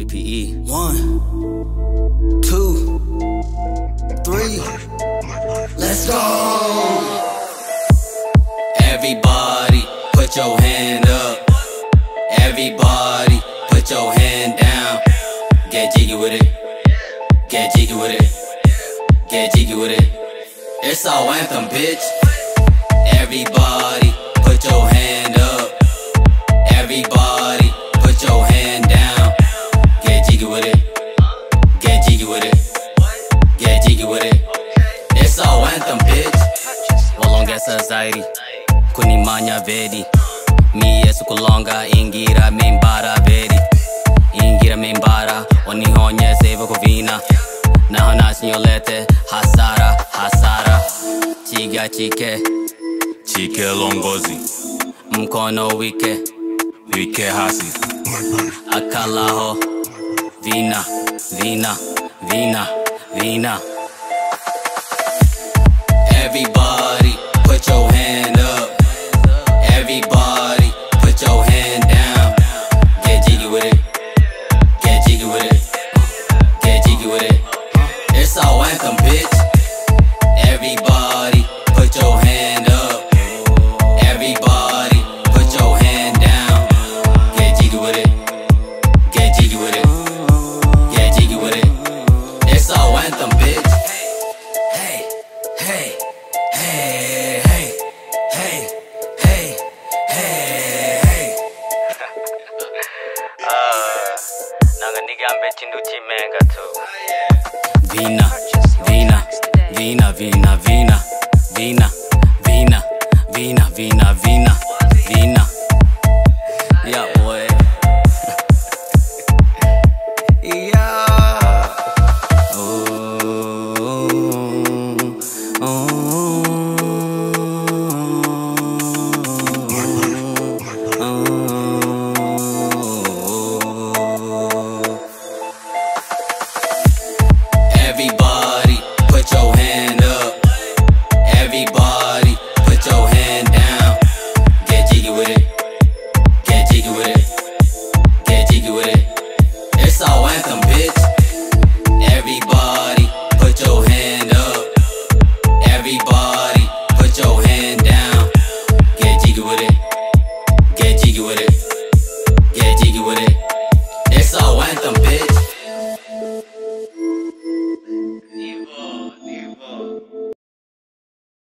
PPE. 1, 2, 3. Let's go. Everybody, put your hand up. Everybody, put your hand down. Get jiggy with it. Get jiggy with it. Get jiggy with it. It's our anthem, bitch. Everybody, put your hand up. Everybody, put your hand down. Get jiggy with it. Get jiggy with it. Get jiggy with it. It's our anthem, bitch. Walonga society, kunimanya vedi. Mie sukulonga ingira membara vedi. Ingira membara, onihonye save kovina. Nahona signolete, hasara, hasara. Chiga chike, chike longozi. Mkono wike, wike hasi. Akalaho, vina, vina, vina, vina. Everybody, put your hand up. Everybody, put your hand down. Get jiggy with it. Get jiggy with it. Get jiggy with it. It's our anthem, bitch. Everybody, put your hand up. Everybody, put your hand down. Get jiggy with it. Get jiggy with it. Get jiggy with it. It's our anthem, bitch. Hey, hey, hey, hey, hey, hey, hey, hey. Nanga nigga ambe chindu chimenga tu. Vina, vina, vina, vina, vina, vina, vina, vina, vina, vina.